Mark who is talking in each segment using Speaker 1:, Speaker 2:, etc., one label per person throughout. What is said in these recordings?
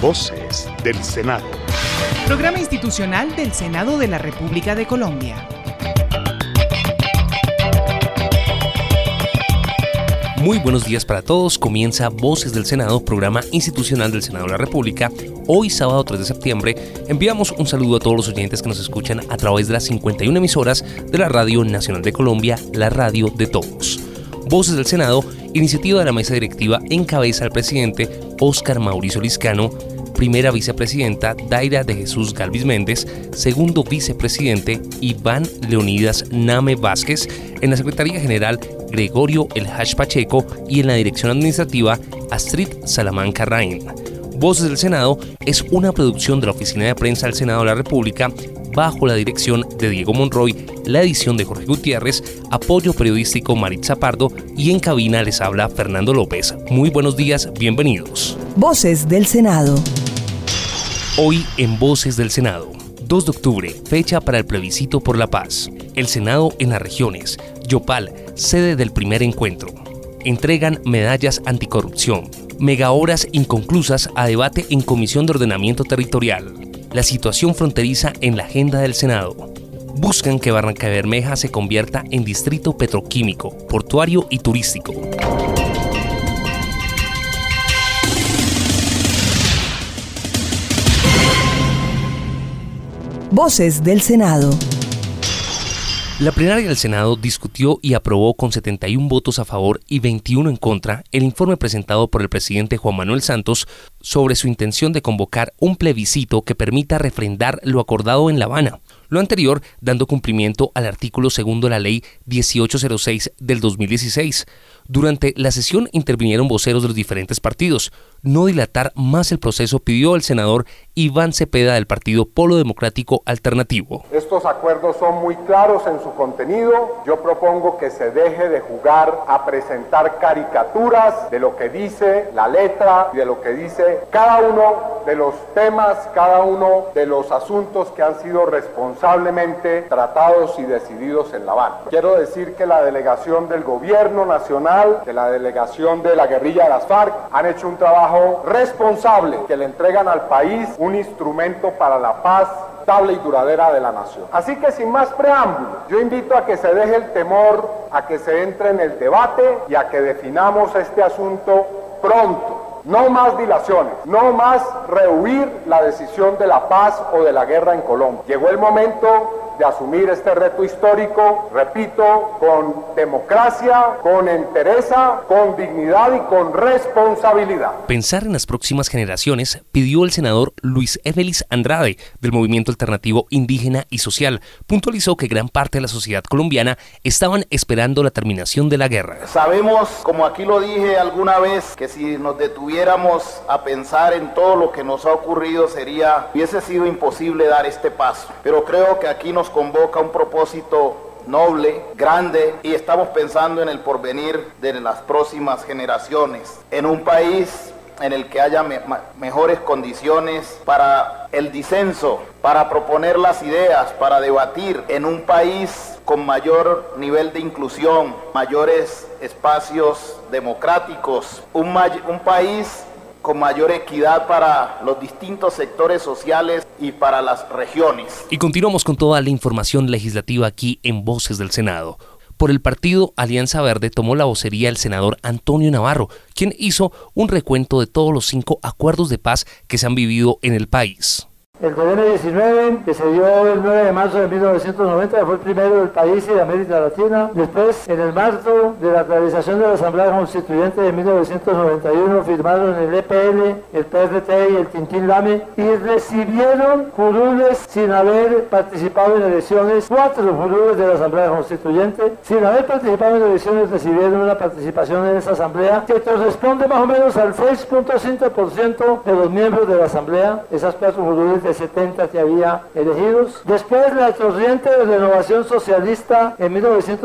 Speaker 1: Voces del Senado.
Speaker 2: Programa institucional del Senado de la República de Colombia.
Speaker 3: Muy buenos días para todos. Comienza Voces del Senado, programa institucional del Senado de la República. Hoy, sábado 3 de septiembre, enviamos un saludo a todos los oyentes que nos escuchan a través de las 51 emisoras de la Radio Nacional de Colombia, la radio de todos. Voces del Senado, iniciativa de la mesa directiva, encabeza al presidente Óscar Mauricio Liscano, primera vicepresidenta Daira de Jesús Galvis Méndez, segundo vicepresidente Iván Leonidas Name Vázquez, en la Secretaría General Gregorio El Hash Pacheco y en la dirección administrativa Astrid Salamanca Rain. Voces del Senado es una producción de la Oficina de Prensa del Senado de la República bajo la dirección de Diego Monroy, la edición de Jorge Gutiérrez, apoyo periodístico Maritza Pardo y en cabina les habla Fernando López. Muy buenos días, bienvenidos.
Speaker 4: Voces del Senado.
Speaker 3: Hoy en Voces del Senado, 2 de octubre, fecha para el plebiscito por la paz. El Senado en las regiones. Yopal, sede del primer encuentro. Entregan medallas anticorrupción. Megahoras inconclusas a debate en Comisión de Ordenamiento Territorial. La situación fronteriza en la agenda del Senado. Buscan que Barranca Bermeja se convierta en distrito petroquímico, portuario y turístico.
Speaker 4: Voces del Senado.
Speaker 3: La plenaria del Senado discutió y aprobó con 71 votos a favor y 21 en contra el informe presentado por el presidente Juan Manuel Santos sobre su intención de convocar un plebiscito que permita refrendar lo acordado en La Habana. Lo anterior dando cumplimiento al artículo 2 de la Ley 1806 del 2016. Durante la sesión intervinieron voceros de los diferentes partidos. No dilatar más el proceso pidió el senador Iván Cepeda del Partido Polo Democrático Alternativo.
Speaker 5: Estos acuerdos son muy claros en su contenido. Yo propongo que se deje de jugar a presentar caricaturas de lo que dice la letra y de lo que dice cada uno de los temas, cada uno de los asuntos que han sido responsablemente tratados y decididos en La Habana. Quiero decir que la delegación del Gobierno Nacional, de la delegación de la guerrilla de las FARC, han hecho un trabajo responsable que le entregan al país un instrumento para la paz estable y duradera de la nación. Así que sin más preámbulos, yo invito a que se deje el temor, a que se entre en el debate y a que definamos este asunto pronto. No más dilaciones, no más rehuir la decisión de la paz o de la guerra en Colombia. Llegó el momento de asumir este reto histórico, repito, con democracia, con entereza, con dignidad y con responsabilidad.
Speaker 3: Pensar en las próximas generaciones, pidió el senador Luis Evelis Andrade, del Movimiento Alternativo Indígena y Social. Puntualizó que gran parte de la sociedad colombiana estaban esperando la terminación de la guerra.
Speaker 6: Sabemos, como aquí lo dije alguna vez, que si nos detuviéramos a pensar en todo lo que nos ha ocurrido, hubiese sido imposible dar este paso. Pero creo que aquí nos convoca un propósito noble, grande, y estamos pensando en el porvenir de las próximas generaciones, en un país en el que haya mejores condiciones para el disenso, para proponer las ideas, para debatir, en un país con mayor nivel de inclusión, mayores espacios democráticos, un país con mayor equidad para los distintos sectores sociales y para las regiones.
Speaker 3: Y continuamos con toda la información legislativa aquí en Voces del Senado. Por el partido Alianza Verde tomó la vocería el senador Antonio Navarro, quien hizo un recuento de todos los 5 acuerdos de paz que se han vivido en el país.
Speaker 7: El gobierno 19, que se dio el 9 de marzo de 1990, que fue el primero del país y de América Latina. Después, en el marco de la realización de la Asamblea Constituyente de 1991, firmaron el EPL, el PRT y el Tintín Lame, y recibieron curules sin haber participado en elecciones. 4 curules de la Asamblea Constituyente, sin haber participado en elecciones, recibieron una participación en esa Asamblea que corresponde más o menos al 6.5% de los miembros de la Asamblea. Esas 4 curules de 70 que había elegidos. Después la corriente de renovación socialista en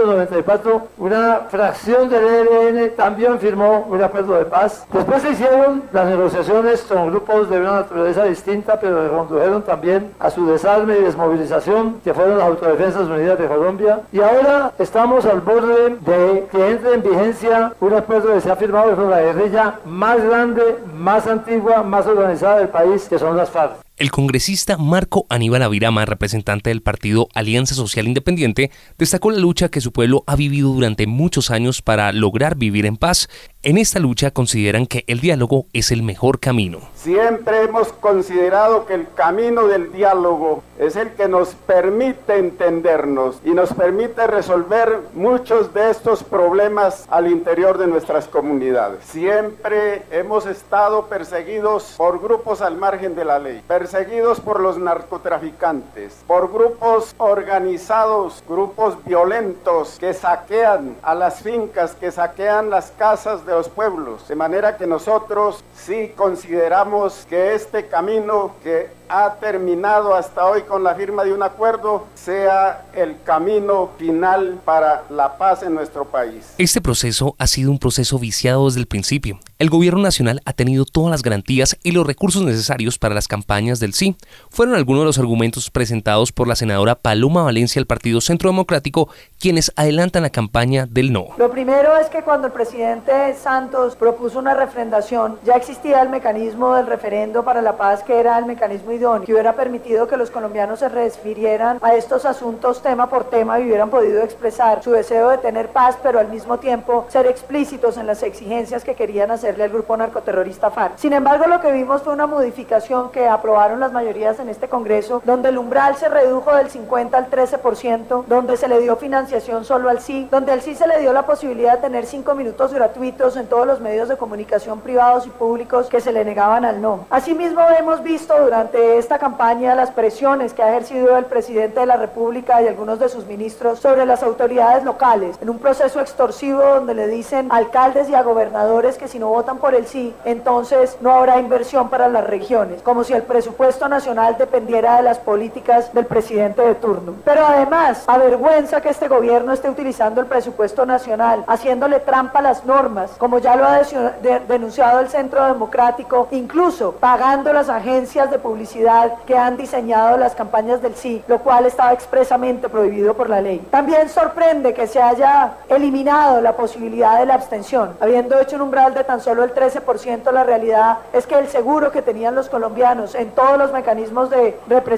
Speaker 7: 1994, una fracción del ELN también firmó un acuerdo de paz. Después se hicieron las negociaciones con grupos de una naturaleza distinta, pero que condujeron también a su desarme y desmovilización, que fueron las Autodefensas Unidas de Colombia. Y ahora estamos al borde de que entre en vigencia un acuerdo que se ha firmado con la guerrilla más grande, más antigua, más organizada del país, que son las FARC.
Speaker 3: El congresista Marco Aníbal Avirama, representante del partido Alianza Social Independiente, destacó la lucha que su pueblo ha vivido durante muchos años para lograr vivir en paz. En esta lucha consideran que el diálogo es el mejor camino.
Speaker 8: Siempre hemos considerado que el camino del diálogo es el que nos permite entendernos y nos permite resolver muchos de estos problemas al interior de nuestras comunidades. Siempre hemos estado perseguidos por grupos al margen de la ley, perseguidos por los narcotraficantes, por grupos organizados, grupos violentos que saquean a las fincas, que saquean las casas de los pueblos, de manera que nosotros sí consideramos que este camino que ha terminado hasta hoy con la firma de un acuerdo sea el camino final para la paz en nuestro país.
Speaker 3: Este proceso ha sido un proceso viciado desde el principio. El gobierno nacional ha tenido todas las garantías y los recursos necesarios para las campañas del sí. Fueron algunos de los argumentos presentados por la senadora Paloma Valencia del Partido Centro Democrático, quienes adelantan la campaña del no.
Speaker 9: Lo primero es que cuando el presidente Santos propuso una refrendación, ya existía el mecanismo del referendo para la paz, que era el mecanismo idóneo, que hubiera permitido que los colombianos se refirieran a estos asuntos tema por tema y hubieran podido expresar su deseo de tener paz, pero al mismo tiempo ser explícitos en las exigencias que querían hacerle al grupo narcoterrorista FARC. Sin embargo, lo que vimos fue una modificación que aprobaron las mayorías en este Congreso, donde el umbral se redujo del 50 al 13%, donde se le dio financiación solo al sí, donde al sí se le dio la posibilidad de tener 5 minutos gratuitos en todos los medios de comunicación privados y públicos que se le negaban al no. Asimismo, hemos visto durante esta campaña las presiones que ha ejercido el presidente de la República y algunos de sus ministros sobre las autoridades locales, en un proceso extorsivo donde le dicen a alcaldes y a gobernadores que si no votan por el sí, entonces no habrá inversión para las regiones, como si el presupuesto nacional dependiera de las políticas del presidente de turno. Pero además, avergüenza que este gobierno esté utilizando el presupuesto nacional, haciéndole trampa a las normas, como ya lo ha denunciado el Centro Democrático, incluso pagando las agencias de publicidad que han diseñado las campañas del sí, lo cual estaba expresamente prohibido por la ley. También sorprende que se haya eliminado la posibilidad de la abstención, habiendo hecho un umbral de tan solo el 13%. La realidad es que el seguro que tenían los colombianos en todos los mecanismos de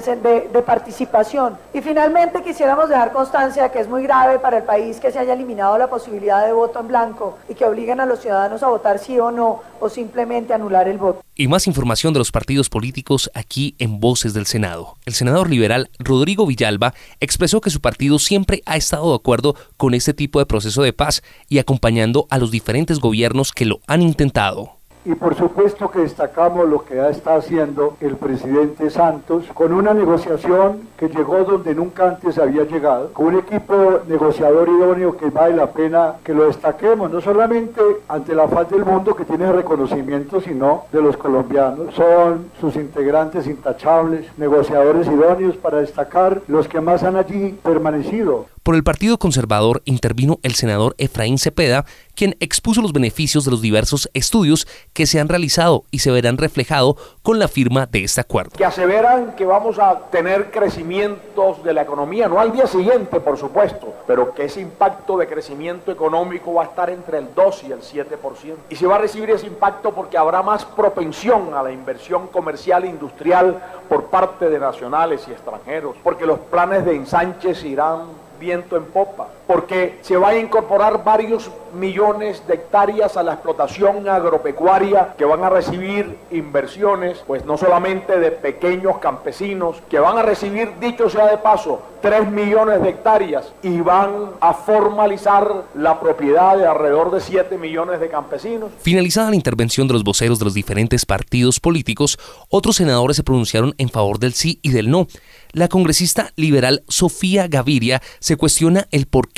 Speaker 9: participación. Y finalmente quisiéramos dejar constancia de que es muy grave para el país que se haya eliminado la posibilidad de voto en blanco y que obliguen a los ciudadanos a votar sí o no, o simplemente anular el voto.
Speaker 3: Y más información de los partidos políticos aquí en Voces del Senado. El senador liberal Rodrigo Villalba expresó que su partido siempre ha estado de acuerdo con este tipo de proceso de paz y acompañando a los diferentes gobiernos que lo han intentado.
Speaker 10: Y por supuesto que destacamos lo que está haciendo el presidente Santos con una negociación que llegó donde nunca antes había llegado, con un equipo negociador idóneo que vale la pena que lo destaquemos, no solamente ante la faz del mundo que tiene reconocimiento, sino de los colombianos. Son sus integrantes intachables, negociadores idóneos para destacar los que más han allí permanecido.
Speaker 3: Por el Partido Conservador intervino el senador Efraín Cepeda, quien expuso los beneficios de los diversos estudios que se han realizado y se verán reflejados con la firma de este acuerdo.
Speaker 11: Que aseveran que vamos a tener crecimientos de la economía, no al día siguiente, por supuesto, pero que ese impacto de crecimiento económico va a estar entre el 2 y el 7%. Y se va a recibir ese impacto porque habrá más propensión a la inversión comercial e industrial por parte de nacionales y extranjeros, porque los planes de ensanche se irán viento en popa, porque se va a incorporar varios millones de hectáreas a la explotación agropecuaria que van a recibir inversiones, pues no solamente de pequeños campesinos, que van a recibir, dicho sea de paso, 3 millones de hectáreas y van a formalizar la propiedad de alrededor de 7 millones de campesinos.
Speaker 3: Finalizada la intervención de los voceros de los diferentes partidos políticos, otros senadores se pronunciaron en favor del sí y del no. La congresista liberal Sofía Gaviria se cuestiona el por qué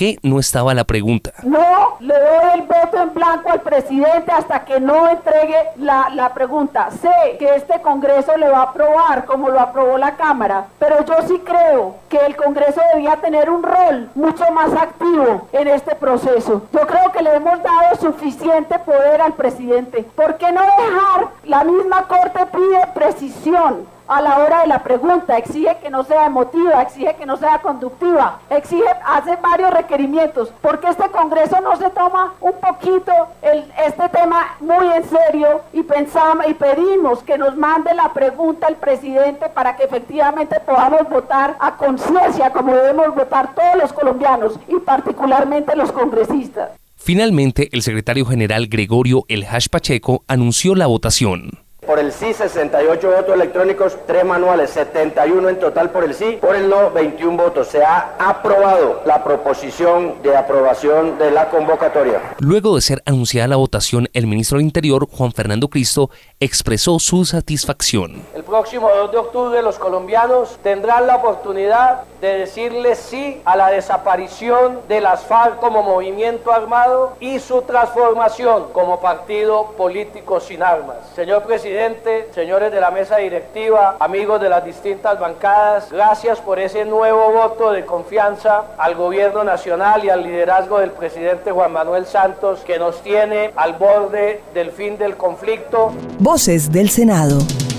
Speaker 3: qué no estaba la pregunta.
Speaker 12: No le doy el voto en blanco al presidente hasta que no entregue la pregunta. Sé que este Congreso le va a aprobar como lo aprobó la Cámara, pero yo sí creo que el Congreso debía tener un rol mucho más activo en este proceso. Yo creo que le hemos dado suficiente poder al presidente. ¿Por qué no dejar? La misma Corte pide precisión a la hora de la pregunta, exige que no sea emotiva, exige que no sea conductiva, hace varios requerimientos, porque este Congreso no se toma un poquito este tema muy en serio y pensamos y pedimos que nos mande la pregunta al presidente para que efectivamente podamos votar a conciencia como debemos votar todos los colombianos y particularmente los congresistas.
Speaker 3: Finalmente, el secretario general Gregorio El Hash Pacheco anunció la votación.
Speaker 13: Por el sí, 68 votos electrónicos, 3 manuales, 71 en total por el sí, por el no, 21 votos. Se ha aprobado la proposición de aprobación de la convocatoria.
Speaker 3: Luego de ser anunciada la votación, el ministro del Interior, Juan Fernando Cristo, expresó su satisfacción.
Speaker 14: El próximo 2 de octubre los colombianos tendrán la oportunidad de decirle sí a la desaparición de las FARC como movimiento armado y su transformación como partido político sin armas. Señor presidente, señores de la mesa directiva, amigos de las distintas bancadas, gracias por ese nuevo voto de confianza al gobierno nacional y al liderazgo del presidente Juan Manuel Santos, que nos tiene al borde del fin del conflicto.
Speaker 4: Voces del Senado.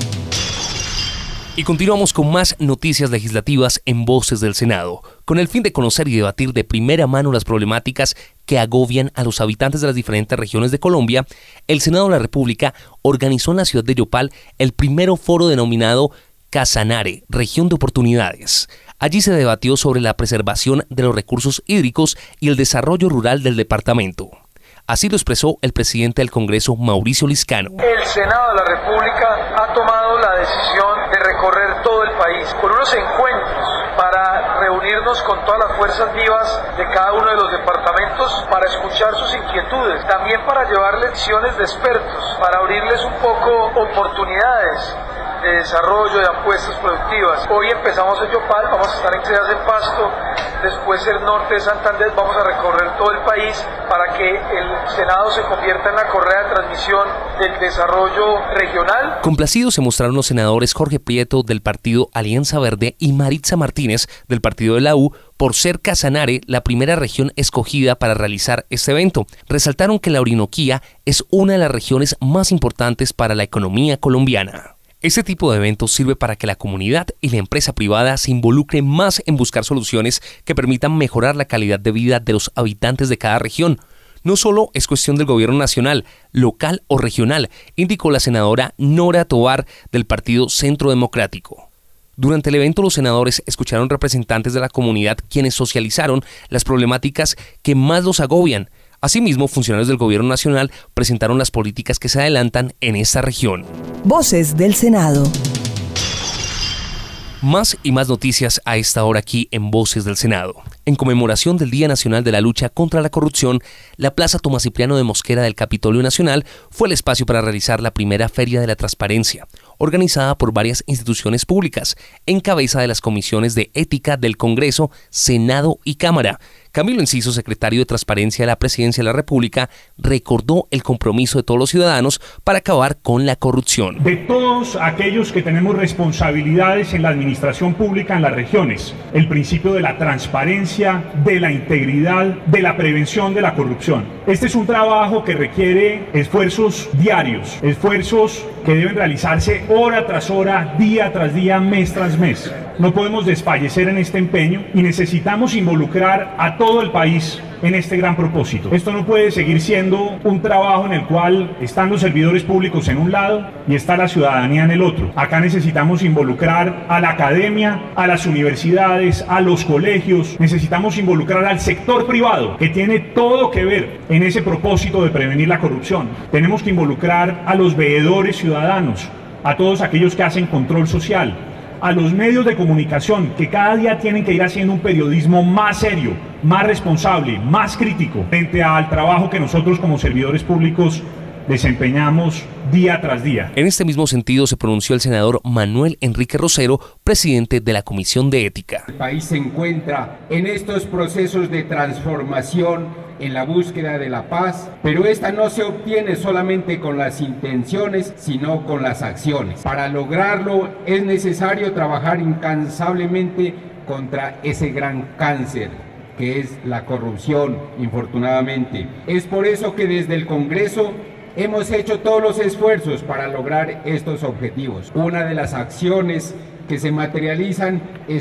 Speaker 3: Y continuamos con más noticias legislativas en Voces del Senado, con el fin de conocer y debatir de primera mano las problemáticas que agobian a los habitantes de las diferentes regiones de Colombia. El Senado de la República organizó en la ciudad de Yopal el primero foro denominado Casanare, Región de Oportunidades. Allí se debatió sobre la preservación de los recursos hídricos y el desarrollo rural del departamento. Así lo expresó el presidente del Congreso, Mauricio Liscano.
Speaker 15: El Senado de la República ha tomado la decisión de recorrer todo el país con unos encuentros para reunirnos con todas las fuerzas vivas de cada uno de los departamentos para escuchar sus inquietudes, también para llevar lecciones de expertos, para abrirles un poco oportunidades de desarrollo, de apuestas productivas. Hoy empezamos en Yopal, vamos a estar en Cedas del Pasto, después el norte de Santander, vamos a recorrer todo el país para que el Senado se convierta en la correa de transmisión del desarrollo regional.
Speaker 3: Complacidos se mostraron los senadores Jorge Prieto del partido Alianza Verde y Maritza Martínez del partido de la U por ser Casanare la primera región escogida para realizar este evento. Resaltaron que la Orinoquía es una de las regiones más importantes para la economía colombiana. Este tipo de eventos sirve para que la comunidad y la empresa privada se involucren más en buscar soluciones que permitan mejorar la calidad de vida de los habitantes de cada región. No solo es cuestión del gobierno nacional, local o regional, indicó la senadora Nora Tovar del Partido Centro Democrático. Durante el evento, los senadores escucharon representantes de la comunidad quienes socializaron las problemáticas que más los agobian. Asimismo, funcionarios del gobierno nacional presentaron las políticas que se adelantan en esta región.
Speaker 4: Voces del Senado.
Speaker 3: Más y más noticias a esta hora aquí en Voces del Senado. En conmemoración del Día Nacional de la Lucha contra la Corrupción, la Plaza Tomás Cipriano de Mosquera del Capitolio Nacional fue el espacio para realizar la primera Feria de la Transparencia, organizada por varias instituciones públicas, en cabeza de las comisiones de ética del Congreso, Senado y Cámara. Camilo Enciso, secretario de Transparencia de la Presidencia de la República, recordó el compromiso de todos los ciudadanos para acabar con la corrupción.
Speaker 16: De todos aquellos que tenemos responsabilidades en la administración pública en las regiones, el principio de la transparencia, de la integridad, de la prevención de la corrupción. Este es un trabajo que requiere esfuerzos diarios, esfuerzos que deben realizarse hora tras hora, día tras día, mes tras mes. No podemos desfallecer en este empeño y necesitamos involucrar a todo el país en este gran propósito. Esto no puede seguir siendo un trabajo en el cual están los servidores públicos en un lado y está la ciudadanía en el otro. Acá necesitamos involucrar a la academia, a las universidades, a los colegios. Necesitamos involucrar al sector privado, que tiene todo que ver en ese propósito de prevenir la corrupción. Tenemos que involucrar a los veedores ciudadanos, a todos aquellos que hacen control social, a los medios de comunicación, que cada día tienen que ir haciendo un periodismo más serio, más responsable, más crítico frente al trabajo que nosotros como servidores públicos desempeñamos día tras día.
Speaker 3: En este mismo sentido se pronunció el senador Manuel Enrique Rosero, presidente de la Comisión de Ética.
Speaker 17: El país se encuentra en estos procesos de transformación en la búsqueda de la paz, pero esta no se obtiene solamente con las intenciones, sino con las acciones. Para lograrlo es necesario trabajar incansablemente contra ese gran cáncer que es la corrupción, infortunadamente. Es por eso que desde el Congreso hemos hecho todos los esfuerzos para lograr estos objetivos. Una de las acciones que se materializan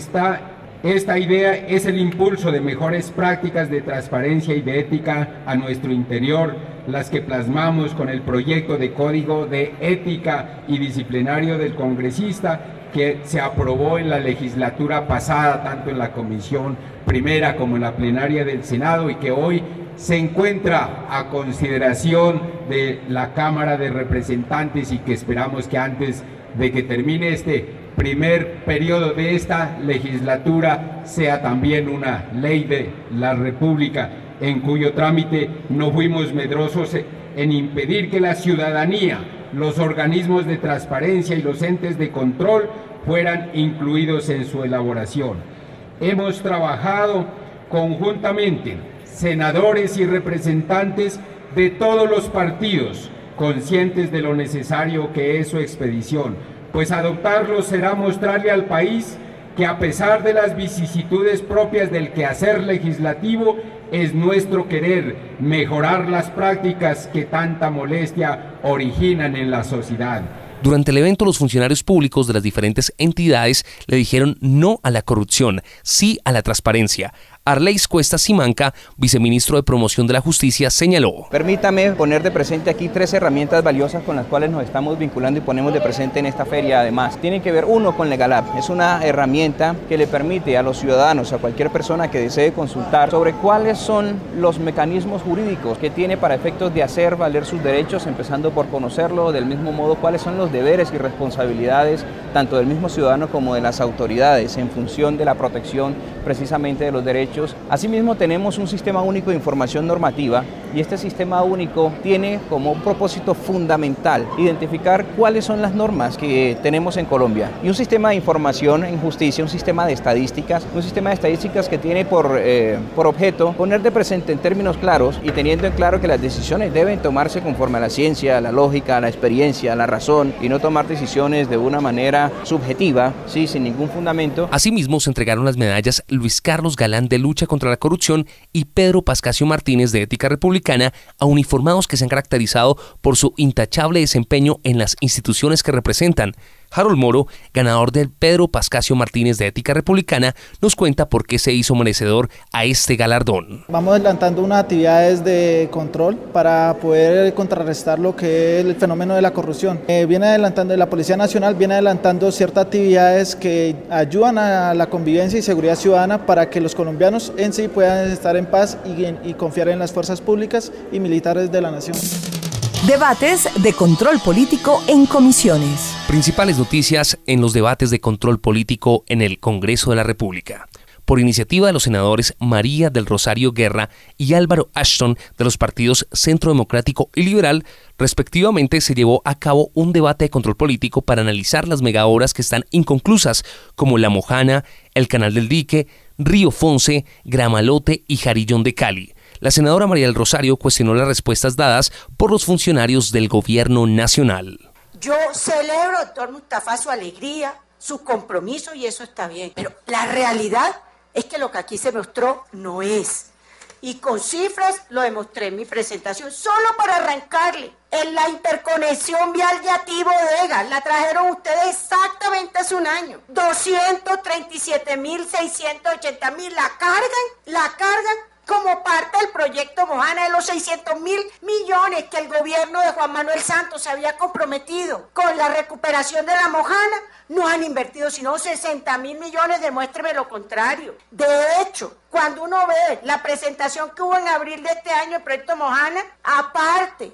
Speaker 17: esta idea es el impulso de mejores prácticas de transparencia y de ética a nuestro interior, las que plasmamos con el proyecto de Código de Ética y Disciplinario del Congresista, que se aprobó en la legislatura pasada, tanto en la Comisión Primera como en la plenaria del Senado, y que hoy se encuentra a consideración de la Cámara de Representantes, y que esperamos que antes de que termine este primer periodo de esta legislatura sea también una ley de la República, en cuyo trámite no fuimos medrosos en impedir que la ciudadanía, los organismos de transparencia y los entes de control fueran incluidos en su elaboración. Hemos trabajado conjuntamente, senadores y representantes de todos los partidos, conscientes de lo necesario que es su expedición, pues adoptarlo será mostrarle al país que a pesar de las vicisitudes propias del quehacer legislativo, es nuestro querer mejorar las prácticas que tanta molestia originan en la sociedad.
Speaker 3: Durante el evento, los funcionarios públicos de las diferentes entidades le dijeron no a la corrupción, sí a la transparencia. Arleis Cuesta Simanca, viceministro de Promoción de la Justicia, señaló:
Speaker 18: Permítame poner de presente aquí 3 herramientas valiosas con las cuales nos estamos vinculando y ponemos de presente en esta feria. Además, tienen que ver, uno, con Legalab. Es una herramienta que le permite a los ciudadanos, a cualquier persona que desee consultar sobre cuáles son los mecanismos jurídicos que tiene para efectos de hacer valer sus derechos, empezando por conocerlo, del mismo modo cuáles son los deberes y responsabilidades tanto del mismo ciudadano como de las autoridades en función de la protección precisamente de los derechos. Asimismo, tenemos un sistema único de información normativa, y este sistema único tiene como un propósito fundamental identificar cuáles son las normas que tenemos en Colombia, y un sistema de información en justicia, un sistema de estadísticas que tiene por objeto poner de presente en términos claros y teniendo en claro que las decisiones deben tomarse conforme a la ciencia, a la lógica, a la experiencia, a la razón, y no tomar decisiones de una manera subjetiva, sí, sin ningún fundamento.
Speaker 3: Asimismo, se entregaron las medallas Luis Carlos Galán de Lucha contra la Corrupción y Pedro Pascasio Martínez de Ética Republicana a uniformados que se han caracterizado por su intachable desempeño en las instituciones que representan. Harold Moro, ganador del Pedro Pascasio Martínez de Ética Republicana, nos cuenta por qué se hizo merecedor a este galardón.
Speaker 19: Vamos adelantando unas actividades de control para poder contrarrestar lo que es el fenómeno de la corrupción. La Policía Nacional viene adelantando ciertas actividades que ayudan a la convivencia y seguridad ciudadana para que los colombianos en sí puedan estar en paz y confiar en las fuerzas públicas y militares de la nación.
Speaker 4: Debates de control político en comisiones.
Speaker 3: Principales noticias en los debates de control político en el Congreso de la República. Por iniciativa de los senadores María del Rosario Guerra y Álvaro Ashton de los partidos Centro Democrático y Liberal, respectivamente, se llevó a cabo un debate de control político para analizar las megaobras que están inconclusas, como La Mojana, el Canal del Dique, Río Fonce, Gramalote y Jarillón de Cali. La senadora María del Rosario cuestionó las respuestas dadas por los funcionarios del gobierno nacional.
Speaker 20: Yo celebro, doctor Mustafa, su alegría, su compromiso, y eso está bien. Pero la realidad es que lo que aquí se mostró no es. Y con cifras lo demostré en mi presentación. Solo para arrancarle, en la interconexión vial de Ativo-Bodega, la trajeron ustedes exactamente hace un año. 237.680.000, la cargan como parte del proyecto Mojana, de los 600.000 millones que el gobierno de Juan Manuel Santos se había comprometido con la recuperación de La Mojana. No han invertido sino 60.000 millones, demuéstreme lo contrario. De hecho, Cuando uno ve la presentación que hubo en abril de este año, el proyecto Mojana, aparte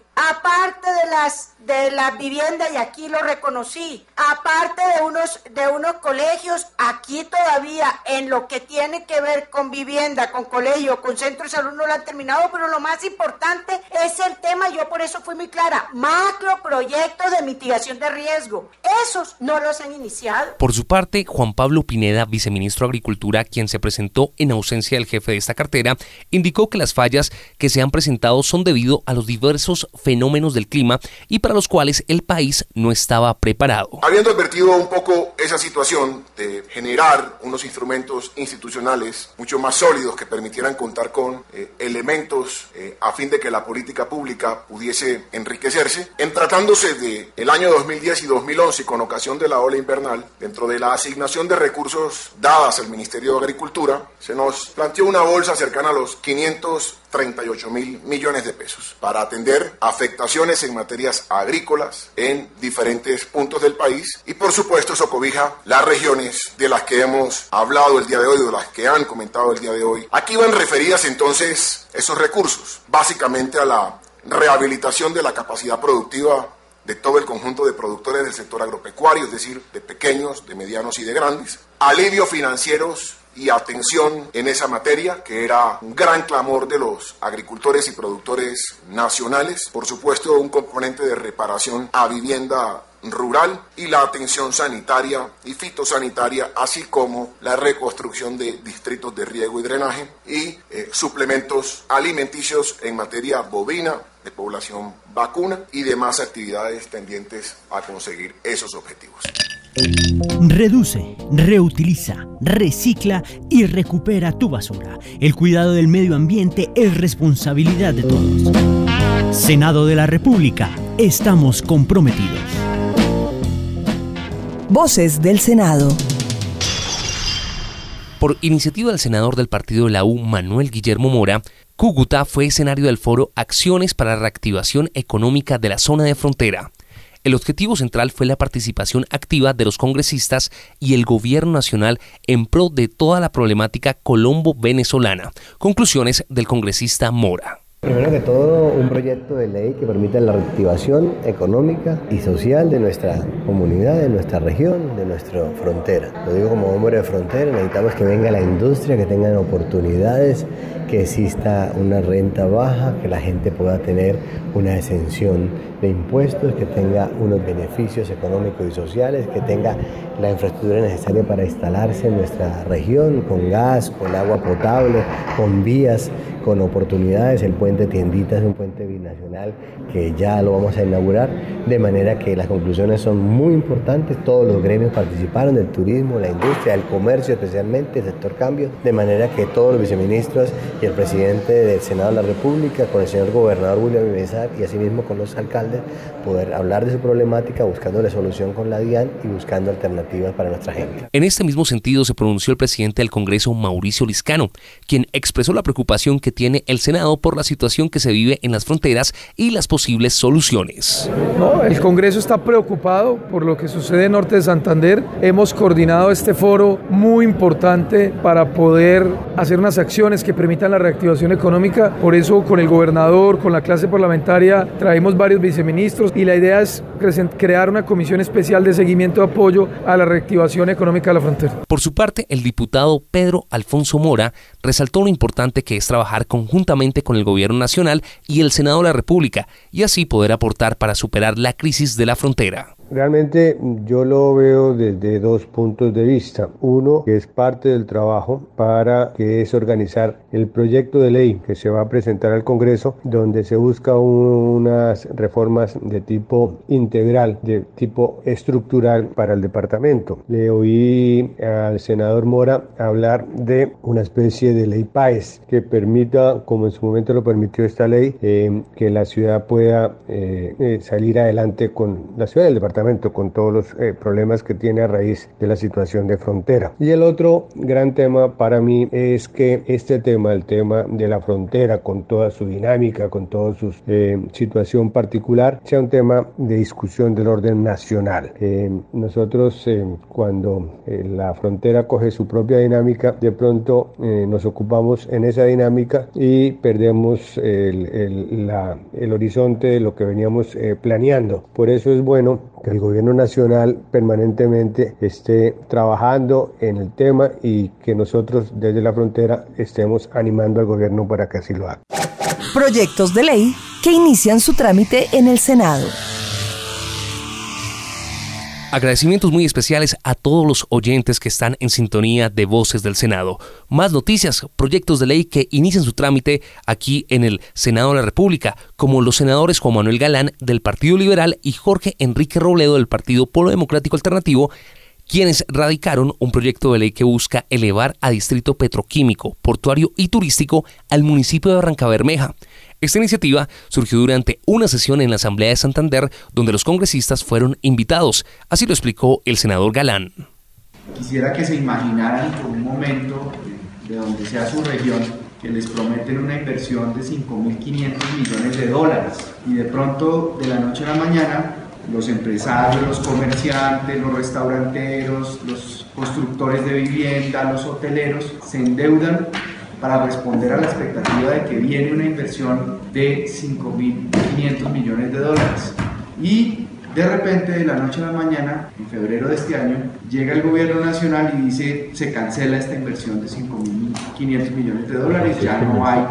Speaker 20: de las viviendas, y aquí lo reconocí, aparte de unos colegios, aquí todavía en lo que tiene que ver con vivienda, con colegio, con centro de salud no lo han terminado, pero lo más importante es el tema, yo por eso fui muy clara, macroproyectos de mitigación de riesgo, esos no los han iniciado.
Speaker 3: Por su parte, Juan Pablo Pineda, viceministro de Agricultura, quien se presentó en ausencia del jefe de esta cartera, indicó que las fallas que se han presentado son debido a los diversos fenómenos del clima y para los cuales el país no estaba preparado.
Speaker 21: Habiendo advertido un poco esa situación de generar unos instrumentos institucionales mucho más sólidos que permitieran contar con elementos a fin de que la política pública pudiese enriquecerse, en tratándose de el año 2010 y 2011 con ocasión de la ola invernal, dentro de la asignación de recursos dadas al Ministerio de Agricultura, se nos planteó una bolsa cercana a los 538.000 millones de pesos para atender afectaciones en materias agrícolas en diferentes puntos del país y por supuesto eso cobija las regiones de las que hemos hablado el día de hoy, de las que han comentado el día de hoy. Aquí van referidas entonces esos recursos, básicamente a la rehabilitación de la capacidad productiva de todo el conjunto de productores del sector agropecuario, es decir, de pequeños, de medianos y de grandes, alivios financieros y atención en esa materia, que era un gran clamor de los agricultores y productores nacionales, por supuesto un componente de reparación a vivienda rural y la atención sanitaria y fitosanitaria, así como la reconstrucción de distritos de riego y drenaje y suplementos alimenticios en materia bovina, de población vacuna y demás actividades tendientes a conseguir esos objetivos.
Speaker 22: Reduce, reutiliza, recicla y recupera tu basura. El cuidado del medio ambiente es responsabilidad de todos. Senado de la República, estamos comprometidos.
Speaker 4: Voces del Senado.
Speaker 3: Por iniciativa del senador del partido de la U, Manuel Guillermo Mora, Cúcuta fue escenario del foro Acciones para la Reactivación Económica de la Zona de Frontera. El objetivo central fue la participación activa de los congresistas y el gobierno nacional en pro de toda la problemática colombo-venezolana. Conclusiones del congresista Mora.
Speaker 23: Primero que todo, un proyecto de ley que permita la reactivación económica y social de nuestra comunidad, de nuestra región, de nuestra frontera. Lo digo como hombre de frontera, necesitamos que venga la industria, que tengan oportunidades, que exista una renta baja, que la gente pueda tener una exención de impuestos, que tenga unos beneficios económicos y sociales, que tenga la infraestructura necesaria para instalarse en nuestra región, con gas, con agua potable, con vías, con oportunidades. El puente Tiendita es un puente binacional que ya lo vamos a inaugurar, de manera que las conclusiones son muy importantes. Todos los gremios participaron, del turismo, la industria, el comercio especialmente, el sector cambio, de manera que todos los viceministros y el presidente del Senado de la República, con el señor gobernador William Ibezar y asimismo con los alcaldes, poder hablar de su problemática, buscándole solución con la DIAN y buscando alternativas para nuestra gente.
Speaker 3: En este mismo sentido se pronunció el presidente del Congreso, Mauricio Liscano, quien expresó la preocupación que tiene el Senado por la situación que se vive en las fronteras y las posibles soluciones.
Speaker 24: No, el Congreso está preocupado por lo que sucede en Norte de Santander. Hemos coordinado este foro muy importante para poder hacer unas acciones que permitan la reactivación económica. Por eso, con el gobernador, con la clase parlamentaria, traemos varios viceministros y la idea es crear una comisión especial de seguimiento y apoyo a la reactivación económica de la frontera.
Speaker 3: Por su parte, el diputado Pedro Alfonso Mora resaltó lo importante que es trabajar conjuntamente con el gobierno nacional y el Senado de la República y así poder aportar para superar la crisis de la frontera.
Speaker 23: Realmente yo lo veo desde dos puntos de vista. Uno, que es parte del trabajo que es organizar el proyecto de ley que se va a presentar al Congreso, donde se busca unas reformas de tipo integral, de tipo estructural para el departamento. Le oí al senador Mora hablar de una especie de ley PAES que permita, como en su momento lo permitió esta ley, que la ciudad pueda salir adelante con la ciudad del departamento
Speaker 1: departamento con todos los problemas que tiene a raíz de la situación de frontera. Y el otro gran tema para mí es que este tema, el tema de la frontera con toda su dinámica, con toda su situación particular, sea un tema de discusión del orden nacional. Nosotros cuando la frontera coge su propia dinámica, de pronto nos ocupamos en esa dinámica y perdemos el horizonte de lo que veníamos planeando. Por eso es bueno que el gobierno nacional permanentemente esté trabajando en el tema y que nosotros desde la frontera estemos animando al gobierno para que así lo haga.
Speaker 4: Proyectos de ley que inician su trámite en el Senado.
Speaker 3: Agradecimientos muy especiales a todos los oyentes que están en sintonía de Voces del Senado. Más noticias, proyectos de ley que inician su trámite aquí en el Senado de la República, como los senadores Juan Manuel Galán del Partido Liberal y Jorge Enrique Robledo del Partido Polo Democrático Alternativo, quienes radicaron un proyecto de ley que busca elevar a distrito petroquímico, portuario y turístico al municipio de Barrancabermeja. Esta iniciativa surgió durante una sesión en la Asamblea de Santander, donde los congresistas fueron invitados. Así lo explicó el senador Galán.
Speaker 2: Quisiera que se imaginaran por un momento, de donde sea su región, que les prometen una inversión de 5.500 millones de dólares y de pronto, de la noche a la mañana, los empresarios, los comerciantes, los restauranteros, los constructores de vivienda, los hoteleros se endeudan para responder a la expectativa de que viene una inversión de 5.500 millones de dólares. Y de repente, de la noche a la mañana, en febrero de este año, llega el gobierno nacional y dice se cancela esta inversión de 5.500 millones de dólares, ya no hay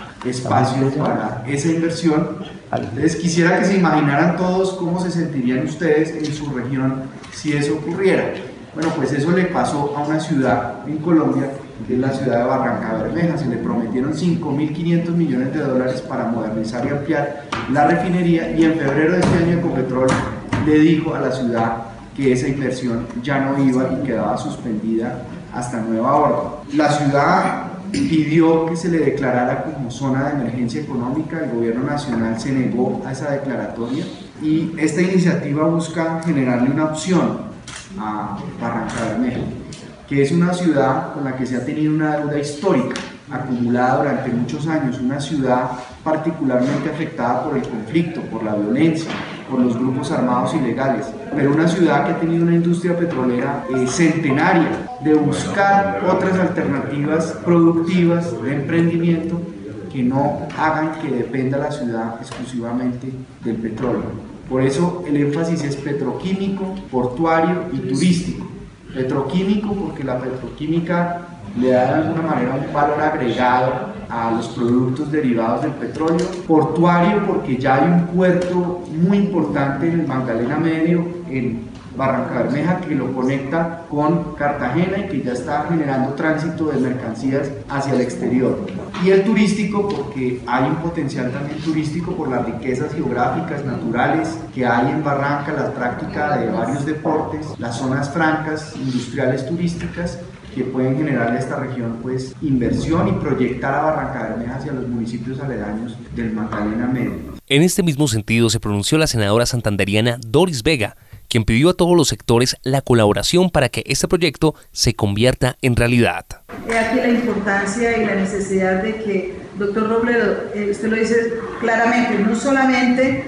Speaker 2: espacio para esa inversión. Entonces quisiera que se imaginaran todos cómo se sentirían ustedes en su región si eso ocurriera. Bueno, pues eso le pasó a una ciudad en Colombia, que es la ciudad de Barrancabermeja. Se le prometieron 5.500 millones de dólares para modernizar y ampliar la refinería, y en febrero de este año Ecopetrol le dijo a la ciudad que esa inversión ya no iba y quedaba suspendida hasta nueva orden. La ciudad pidió que se le declarara como zona de emergencia económica. El gobierno nacional se negó a esa declaratoria y esta iniciativa busca generarle una opción a Barrancabermeja, que es una ciudad con la que se ha tenido una deuda histórica acumulada durante muchos años, una ciudad particularmente afectada por el conflicto, por la violencia, por los grupos armados ilegales, pero una ciudad que ha tenido una industria petrolera centenaria, de buscar otras alternativas productivas de emprendimiento que no hagan que dependa la ciudad exclusivamente del petróleo. Por eso el énfasis es petroquímico, portuario y turístico. Petroquímico porque la petroquímica le da de alguna manera un valor agregado a los productos derivados del petróleo. Portuario porque ya hay un puerto muy importante en el Magdalena Medio, en Barrancabermeja, que lo conecta con Cartagena y que ya está generando tránsito de mercancías hacia el exterior. Y el turístico porque hay un potencial también turístico por las riquezas geográficas, naturales que hay en Barranca, la práctica de varios deportes, las zonas francas, industriales turísticas, que pueden generarle a esta región pues inversión y proyectar a Barrancabermeja hacia los municipios aledaños del Magdalena Medio.
Speaker 3: En este mismo sentido se pronunció la senadora santanderiana Doris Vega, quien pidió a todos los sectores la colaboración para que este proyecto se convierta en realidad.
Speaker 5: He aquí la importancia y la necesidad de que, doctor Robledo, usted lo dice claramente, no solamente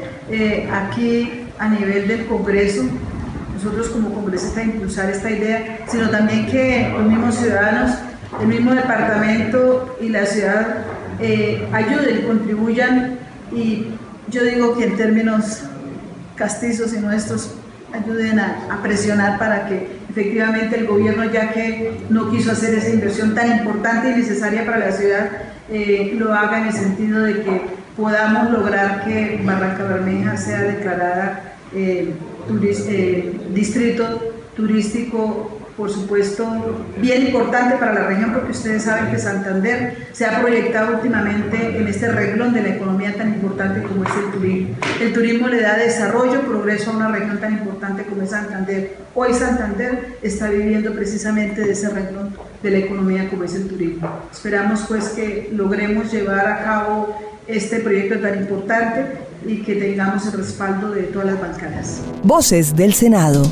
Speaker 5: aquí a nivel del Congreso, nosotros como congresistas impulsar esta idea, sino también que los mismos ciudadanos, el mismo departamento y la ciudad ayuden, contribuyan, y yo digo que en términos castizos y nuestros ayuden a presionar para que efectivamente el gobierno, ya que no quiso hacer esa inversión tan importante y necesaria para la ciudad, lo haga en el sentido de que podamos lograr que Barrancabermeja sea declarada distrito turístico, por supuesto, bien importante para la región, porque ustedes saben que Santander se ha proyectado últimamente en este renglón de la economía tan importante como es el turismo. El turismo le da desarrollo, progreso a una región tan importante como es Santander. Hoy Santander está viviendo precisamente de ese renglón de la economía como es el turismo. Esperamos pues que logremos llevar a cabo este proyecto tan importante y que tengamos el respaldo de todas las bancadas.
Speaker 4: Voces del Senado.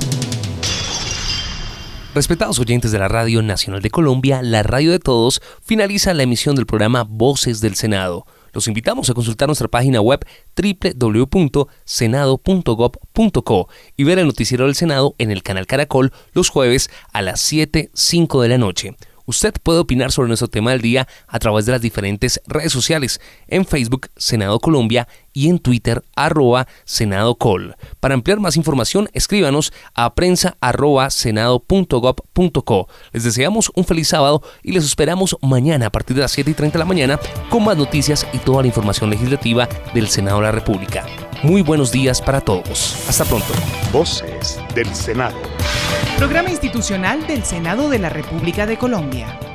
Speaker 3: Respetados oyentes de la Radio Nacional de Colombia, la radio de todos, finaliza la emisión del programa Voces del Senado. Los invitamos a consultar nuestra página web www.senado.gov.co y ver el noticiero del Senado en el canal Caracol los jueves a las 7:05 de la noche. Usted puede opinar sobre nuestro tema del día a través de las diferentes redes sociales, en Facebook Senado Colombia y en Twitter @SenadoCol. Para ampliar más información, escríbanos a prensa@senado.gov.co. Les deseamos un feliz sábado y les esperamos mañana a partir de las 7:30 de la mañana con más noticias y toda la información legislativa del Senado de la República. Muy buenos días para todos. Hasta pronto.
Speaker 6: Voces del Senado.
Speaker 7: Programa institucional del Senado de la República de Colombia.